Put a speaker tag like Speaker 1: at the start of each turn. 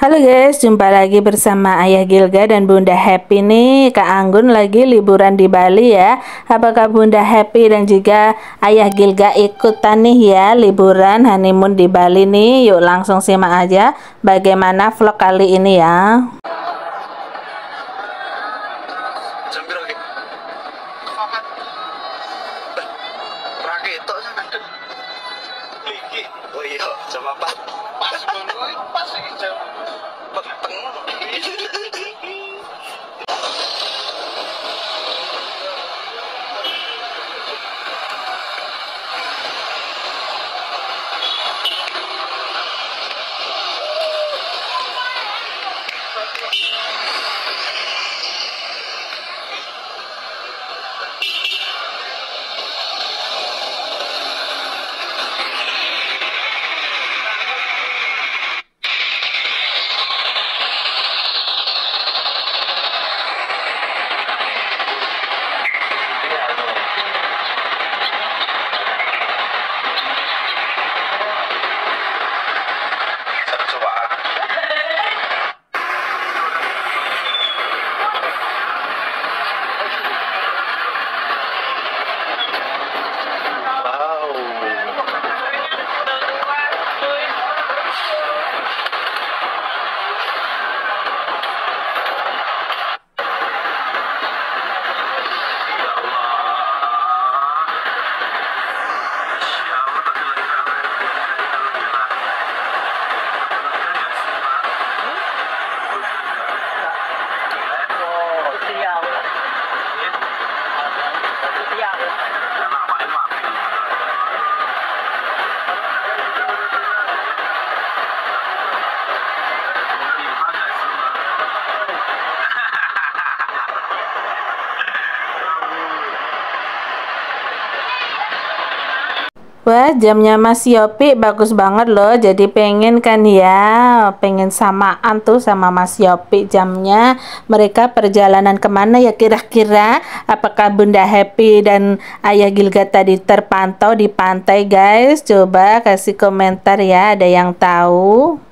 Speaker 1: Halo guys, jumpa lagi bersama Ayah Gilga dan Bunda Happy nih. Kak Anggun lagi liburan di Bali ya. Apakah Bunda Happy dan juga Ayah Gilga ikutan nih ya liburan honeymoon di Bali nih? Yuk langsung simak aja bagaimana vlog kali ini ya.
Speaker 2: Oh iya, jam 4. Pas iki jam peteng.
Speaker 1: Wah, jamnya Mas Yopi bagus banget loh. Jadi pengen kan ya, pengen samaan tuh sama Mas Yopi jamnya. Mereka perjalanan kemana ya kira-kira? Apakah Bunda Happy dan Ayah Gilga tadi terpantau di pantai guys? Coba kasih komentar ya, ada yang tahu?